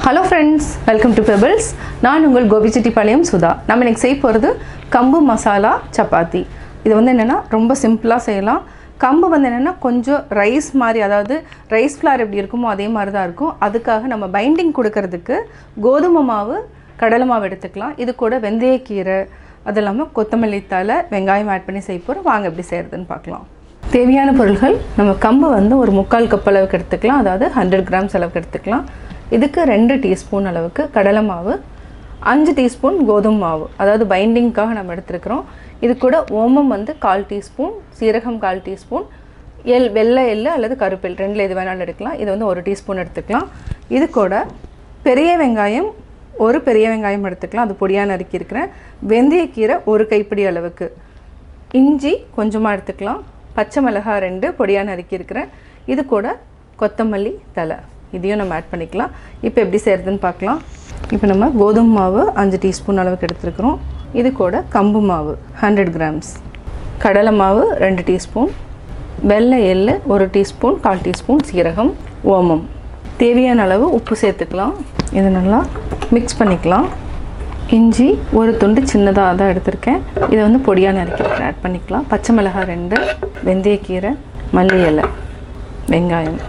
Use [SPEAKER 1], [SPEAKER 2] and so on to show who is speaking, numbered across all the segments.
[SPEAKER 1] Hello friends, welcome to Pebbles. நான் உங்கள் கோபி சுதா. நம்ம இன்னைக்கு செய்ய போறது கம்பு மசாலா சப்பாத்தி. இது வந்து என்னன்னா ரொம்ப சிம்பிளா செய்யலாம். கம்பு வந்து என்னன்னா கொஞ்சம் ரைஸ் மாதிரி, அதாவது ரைஸ் ஃப்ளார் எப்படி இருக்குமோ அதே மாதிரி தான் இருக்கும். அதுக்காக நம்ம பைண்டிங் கொடுக்கிறதுக்கு கோதுமை மாவு, கடலை மாவு எடுத்துக்கலாம். இது கூட வெந்தயக்கீரை, அது இல்லாமல் கொத்தமல்லி தழை, வெங்காயம் ஆட் பண்ணி செய்ய போறோம். வாங்க எப்படி செய்யறதுன்னு பார்க்கலாம். தேவையான பொருட்கள், நம்ம கம்பு வந்து ஒரு 3/4 கப் அளவுக்கு எடுத்துக்கலாம், அதாவது 100 கிராம்ஸ் அளவுக்கு எடுத்துக்கலாம். இதுக்கு 2 டீஸ்பூன் அளவுக்கு கடலை மாவு, 5 டீஸ்பூன் கோதுமை மாவு, அதாவது பைண்டிங்காக நம்ம எடுத்துக்கிறோம். இது கூட ஓமம் வந்து 1/4 டீஸ்பூன், சீரகம் 1/4 டீஸ்பூன், வெள்ளை எள்ளு அல்லது கருப்பெல் ரெண்டில் எது வேணாலும் எடுக்கலாம். இது வந்து 1 டீஸ்பூன் எடுத்துக்கலாம். இது கூட பெரிய வெங்காயம், ஒரு பெரிய வெங்காயம் எடுத்துக்கலாம், அது பொடியாக நறுக்கி இருக்கிறேன். வெந்தயக்கீரை 1 கைப்பிடி அளவுக்கு, இஞ்சி கொஞ்சமாக எடுத்துக்கலாம், பச்சை மிளகாய் 2 பொடியாக நறுக்கி இருக்கிறேன். இது கூட கொத்தமல்லி தழை, இதையும் நம்ம ஆட் பண்ணிக்கலாம். இப்போ எப்படி செய்கிறதுன்னு பார்க்கலாம். இப்போ நம்ம கோதுமை மாவு 5 டீஸ்பூன் அளவுக்கு எடுத்துருக்குறோம். இது கூட கம்பு மாவு 100 கிராம்ஸ், கடலை மாவு 2 டீஸ்பூன், வெள்ளை எள்ளு 1 டீஸ்பூன், 1/4 டீஸ்பூன் சீரகம், ஓமம், தேவையான அளவு உப்பு சேர்த்துக்கலாம். இது நல்லா மிக்ஸ் பண்ணிக்கலாம். இஞ்சி ஒரு துண்டு சின்னதாக தான் எடுத்திருக்கேன், இதை வந்து பொடியாக நறுக்கி ஆட் பண்ணிக்கலாம். பச்சை மிளகாய் 2, வெந்தயக்கீரை, மல்லி இலை, வெங்காயம்,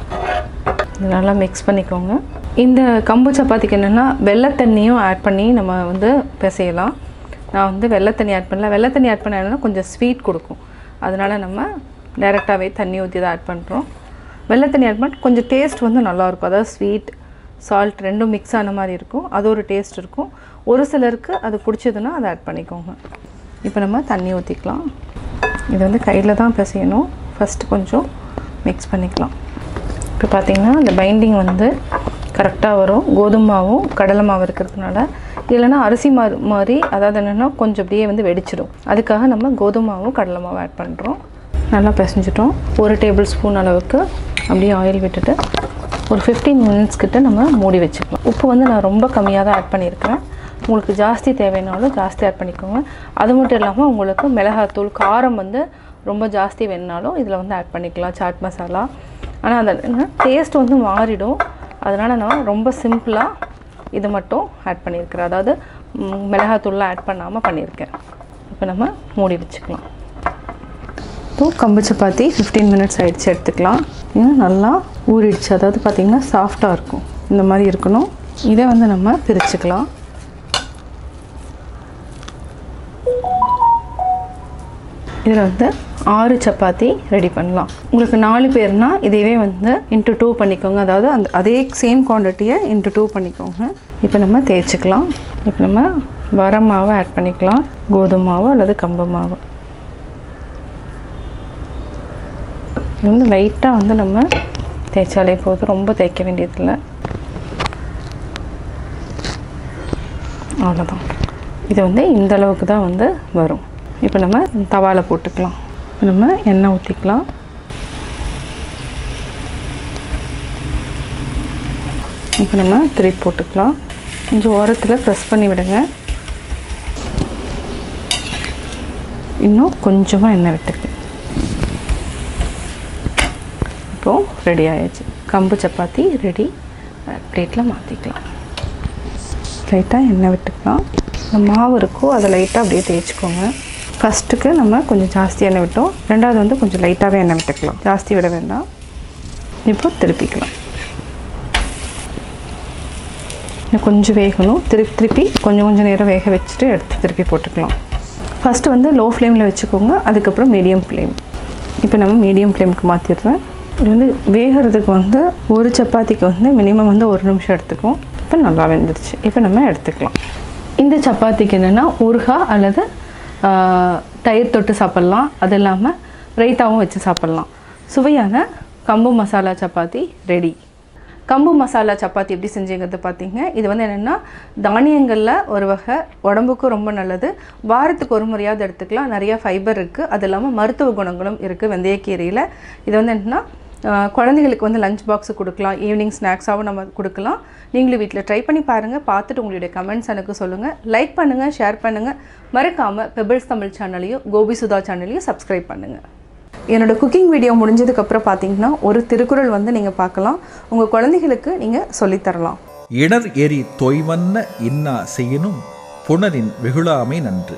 [SPEAKER 1] இது நல்லா மிக்ஸ் பண்ணிக்கோங்க. இந்த கம்பு சப்பாத்திக்கு என்னென்னா வெள்ளை தண்ணியும் ஆட் பண்ணி நம்ம வந்து பிசையலாம். நான் வந்து வெள்ளை தண்ணி ஆட் பண்ணல. வெள்ளை தண்ணி ஆட் பண்ணா கொஞ்சம் ஸ்வீட் கொடுக்கும், அதனால் நம்ம டைரெக்டாகவே தண்ணி ஊற்றி தான் ஆட் பண்ணுறோம். வெள்ளை தண்ணி ஆட் பண்ணால் கொஞ்சம் டேஸ்ட் வந்து நல்லாயிருக்கும், அதாவது ஸ்வீட் சால்ட் ரெண்டும் மிக்ஸ் ஆன மாதிரி இருக்கும், அது ஒரு டேஸ்ட் இருக்கும். ஒரு சிலருக்கு அது பிடிச்சதுன்னா அதை ஆட் பண்ணிக்கோங்க. இப்போ நம்ம தண்ணி ஊற்றிக்கலாம். இது வந்து கையில் தான் பிசையணும். ஃபஸ்ட்டு கொஞ்சம் மிக்ஸ் பண்ணிக்கலாம். இப்போ பார்த்திங்கன்னா இந்த பைண்டிங் வந்து கரெக்டாக வரும், கோதுமை மாவும் கடலை மாவு இருக்கிறதுனால. இல்லைனா அரிசி மாதிரி, அதாவது என்னென்னா கொஞ்சம் அப்படியே வந்து வெடிச்சிடும். அதுக்காக நம்ம கோதுமை மாவும் கடலை மாவும் ஆட் பண்ணுறோம். நல்லா பிசைஞ்சிட்டோம். 1 டேபிள் ஸ்பூன் அளவுக்கு அப்படியே ஆயில் விட்டுட்டு ஒரு 15 மினிட்ஸ் கிட்ட நம்ம மூடி வச்சுக்கலாம். உப்பு வந்து நான் ரொம்ப கம்மியாக தான் ஆட் பண்ணியிருக்கிறேன். உங்களுக்கு ஜாஸ்தி தேவைனாலும் ஜாஸ்தி ஆட் பண்ணிக்கோங்க. அது மட்டும் இல்லாமல் உங்களுக்கு மிளகாத்தூள், காரம் வந்து ரொம்ப ஜாஸ்தி வேணுனாலும் இதில் வந்து ஆட் பண்ணிக்கலாம், சாட் மசாலா. ஆனால் அந்த டேஸ்ட் வந்து மாறிடும், அதனால் நான் ரொம்ப சிம்பிளாக இது மட்டும் ஆட் பண்ணியிருக்கிறேன், அதாவது மிளகாத்தூள்லாம் ஆட் பண்ணாமல் பண்ணியிருக்கேன். இப்போ நம்ம மூடி வச்சுக்கலாம். இப்போ கம்பு சப்பாத்தி 15 மினிட்ஸ் ஆகிடுச்சு, எடுத்துக்கலாம். இன்னும் நல்லா ஊறிடுச்சு, அதாவது பார்த்திங்கன்னா சாஃப்டாக இருக்கும், இந்த மாதிரி இருக்கணும். இதை வந்து நம்ம பிரிச்சுக்கலாம். இதில் வந்து 6 சப்பாத்தி ரெடி பண்ணலாம். உங்களுக்கு 4 பேர்னால் இதையே வந்து இன்ட்டு 2 பண்ணிக்கோங்க, அதாவது அதே சேம் குவான்டிட்டியை இன்ட்டு 2 பண்ணிக்கோங்க. இப்போ நம்ம தேய்ச்சிக்கலாம். இப்போ நம்ம வர மாவை ஆட் பண்ணிக்கலாம், கோதுமை மாவு அல்லது கம்பு மாவு. இது வந்து லைட்டாக வந்து நம்ம தேய்ச்சாலே போதும், ரொம்ப தேய்க்க வேண்டியதில்லை. அவ்வளோதான். இது வந்து இந்த அளவுக்கு தான் வந்து வரும். இப்போ நம்ம தவாவில் போட்டுக்கலாம். நம்ம எண்ணெய் ஊற்றிக்கலாம். இப்போ நம்ம திருப்பி போட்டுக்கலாம். கொஞ்சம் ஓரத்தில் ப்ரெஸ் பண்ணி விடுங்க. இன்னும் கொஞ்சமாக எண்ணெய் விட்டுக்கலாம். இப்போது ரெடி ஆகிடுச்சு, கம்பு சப்பாத்தி ரெடி. பிளேட்டில் மாற்றிக்கலாம். லைட்டாக எண்ணெய் விட்டுக்கலாம். இந்த மாவு இருக்கோ அதை லைட்டாக அப்படியே தேய்ச்சிக்கோங்க. ஃபஸ்ட்டுக்கு நம்ம கொஞ்சம் ஜாஸ்தி எண்ணெய் விட்டோம், ரெண்டாவது வந்து கொஞ்சம் லைட்டாகவே எண்ணெய் விட்டுக்கலாம், ஜாஸ்தி விட வேண்டாம். இப்போ திருப்பிக்கலாம். இன்னும் கொஞ்சம் வேகணும், திருப்பி கொஞ்சம் நேரம் வேக வச்சுட்டு எடுத்து திருப்பி போட்டுக்கலாம். ஃபஸ்ட்டு வந்து லோ ஃப்ளேமில் வச்சுக்கோங்க, அதுக்கப்புறம் மீடியம் ஃப்ளேம். இப்போ நம்ம மீடியம் ஃப்ளேமுக்கு மாற்றிடுறேன். இது வந்து வேகிறதுக்கு வந்து ஒரு சப்பாத்திக்கு வந்து மினிமம் வந்து 1 நிமிஷம் எடுத்துக்கும். இப்போ நல்லா வெந்துருச்சு. இப்போ நம்ம எடுத்துக்கலாம். இந்த சப்பாத்திக்கு என்னென்னா ஊறுகாய் அல்லது தயிர் தொட்டு சாப்பிட்லாம், அது இல்லாமல் ரைத்தாவும் வச்சு சாப்பிட்லாம். சுவையான கம்பு மசாலா சப்பாத்தி ரெடி. கம்பு மசாலா சப்பாத்தி எப்படி செஞ்சுங்கிறது பார்த்தீங்க. இது வந்து என்னென்னா தானியங்களில் ஒரு வகை, உடம்புக்கும் ரொம்ப நல்லது. வாரத்துக்கு ஒரு முறையாவது எடுத்துக்கலாம். நிறையா ஃபைபர் இருக்குது, அது இல்லாமல் மருத்துவ குணங்களும் இருக்குது வெந்தயக்கீரையில். இது வந்து என்னென்னா குழந்தைகளுக்கு வந்து லஞ்ச் பாக்ஸு கொடுக்கலாம், ஈவினிங் ஸ்நாக்ஸாகவும் நம்ம கொடுக்கலாம். நீங்களும் வீட்டில் ட்ரை பண்ணி பாருங்கள். பார்த்துட்டு உங்களுடைய கமெண்ட்ஸ் எனக்கு சொல்லுங்கள். லைக் பண்ணுங்கள், ஷேர் பண்ணுங்கள். மறக்காமல் பெபிள்ஸ் தமிழ் சேனலையும் கோபி சுதா சேனலையும் சப்ஸ்கிரைப் பண்ணுங்கள். என்னோட குக்கிங் வீடியோ முடிஞ்சதுக்கு அப்புறம் பாத்தீங்கன்னா ஒரு திருக்குறள் வந்து நீங்க பார்க்கலாம். உங்க குழந்தைகளுக்கு நீங்க சொல்லி தரலாம்.
[SPEAKER 2] இணர் எரி தொய்வன்ன இன்னா செய்யினும் புனரின் வெகுளாமை நன்று.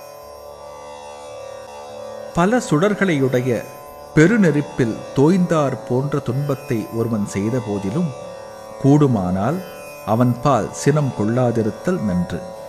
[SPEAKER 2] பல சுடர்களையுடைய பெருநெருப்பில் தோய்ந்தார் போன்ற துன்பத்தை ஒருவன் செய்த போதிலும் கூடுமானால் அவன் பால் சினம் கொள்ளாதிருத்தல் நன்று.